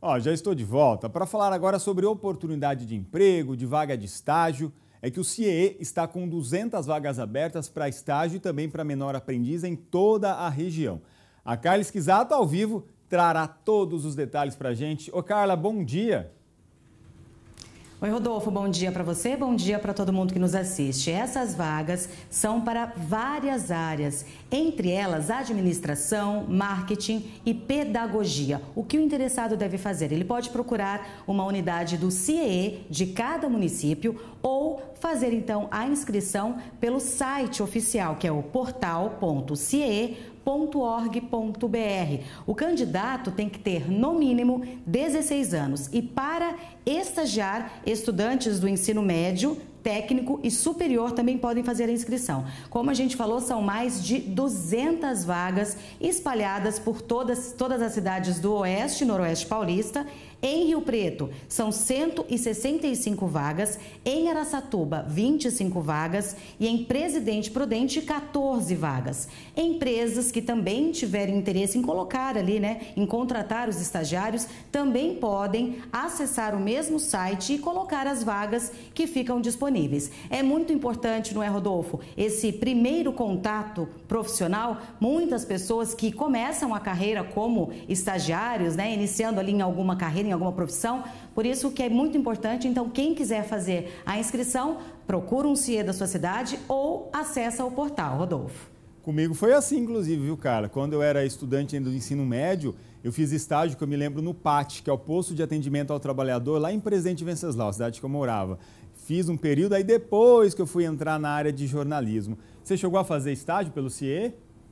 Já estou de volta para falar agora sobre oportunidade de emprego, de vaga de estágio. É que o CIEE está com 200 vagas abertas para estágio e também para menor aprendiz em toda a região. A Carla Esquisato, ao vivo, trará todos os detalhes para a gente. Ô Carla, bom dia. Oi, Rodolfo, bom dia para você, bom dia para todo mundo que nos assiste. Essas vagas são para várias áreas, entre elas administração, marketing e pedagogia. O que o interessado deve fazer? Ele pode procurar uma unidade do CIEE de cada município ou fazer então a inscrição pelo site oficial, que é o portal.ciee.org.br. O candidato tem que ter, no mínimo, 16 anos. E para estagiar, estudantes do ensino médio, técnico e superior também podem fazer a inscrição. Como a gente falou, são mais de 200 vagas espalhadas por todas as cidades do Oeste e Noroeste Paulista. Em Rio Preto, são 165 vagas, em Araçatuba, 25 vagas e em Presidente Prudente, 14 vagas. Empresas que também tiverem interesse em colocar ali, em contratar os estagiários, também podem acessar o mesmo site e colocar as vagas que ficam disponíveis. É muito importante, não é, Rodolfo? Esse primeiro contato profissional, muitas pessoas que começam a carreira como estagiários, iniciando ali em alguma carreira, em alguma profissão, por isso que é muito importante. Então, quem quiser fazer a inscrição, procura um CIE da sua cidade ou acessa o portal, Rodolfo. Comigo foi assim, inclusive, viu, Carla? Quando eu era estudante ainda do ensino médio, eu fiz estágio, que eu me lembro, no PAT, que é o Posto de Atendimento ao Trabalhador, lá em Presidente Venceslau, cidade que eu morava. Fiz um período, aí depois que eu fui entrar na área de jornalismo. Você chegou a fazer estágio pelo CIE?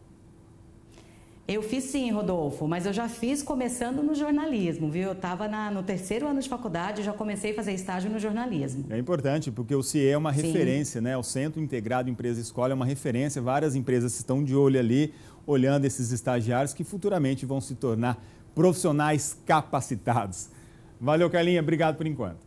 Eu fiz sim, Rodolfo, mas eu já fiz começando no jornalismo, viu? Eu estava no terceiro ano de faculdade e já comecei a fazer estágio no jornalismo. É importante, porque o CIE é uma referência, né? O Centro Integrado Empresa Escola é uma referência. Várias empresas estão de olho ali, olhando esses estagiários que futuramente vão se tornar profissionais capacitados. Valeu, Carlinha. Obrigado por enquanto.